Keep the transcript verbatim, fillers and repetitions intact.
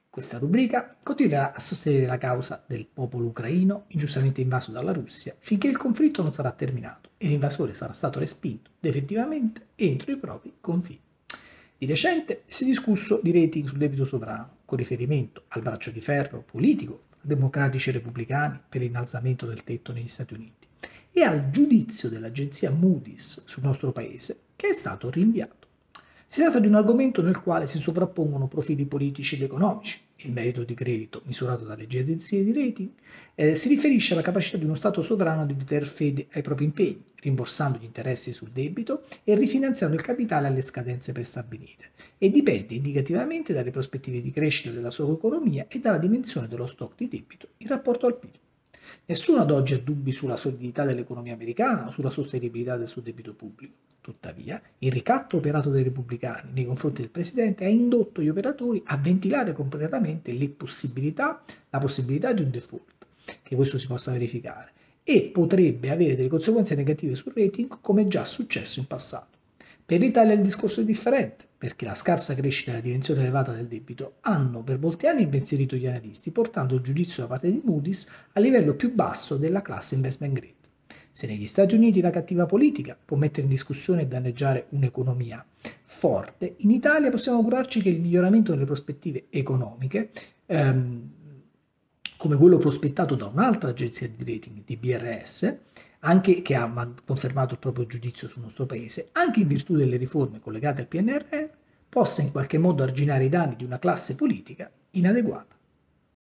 Questa rubrica continuerà a sostenere la causa del popolo ucraino ingiustamente invaso dalla Russia finché il conflitto non sarà terminato e l'invasore sarà stato respinto definitivamente entro i propri confini. Di recente si è discusso di rating sul debito sovrano, con riferimento al braccio di ferro politico democratici e repubblicani per l'innalzamento del tetto negli Stati Uniti e al giudizio dell'agenzia Moody's sul nostro paese, che è stato rinviato. Si tratta di un argomento nel quale si sovrappongono profili politici ed economici. Il merito di credito, misurato dalle agenzie di rating, eh, si riferisce alla capacità di uno Stato sovrano di tener fede ai propri impegni, rimborsando gli interessi sul debito e rifinanziando il capitale alle scadenze prestabilite, e dipende indicativamente dalle prospettive di crescita della sua economia e dalla dimensione dello stock di debito in rapporto al P I L. Nessuno ad oggi ha dubbi sulla solidità dell'economia americana o sulla sostenibilità del suo debito pubblico. Tuttavia, il ricatto operato dai repubblicani nei confronti del presidente ha indotto gli operatori a ventilare completamente le possibilità, la possibilità di un default, che questo si possa verificare, e potrebbe avere delle conseguenze negative sul rating come già successo in passato. Per l'Italia il discorso è differente, perché la scarsa crescita e la dimensione elevata del debito hanno per molti anni impensierito gli analisti, portando il giudizio da parte di Moody's a livello più basso della classe investment grade. Se negli Stati Uniti la cattiva politica può mettere in discussione e danneggiare un'economia forte, in Italia possiamo augurarci che il miglioramento delle prospettive economiche, ehm, come quello prospettato da un'altra agenzia di rating, D B R S, anche che ha confermato il proprio giudizio sul nostro paese, anche in virtù delle riforme collegate al P N R R, possa in qualche modo arginare i danni di una classe politica inadeguata.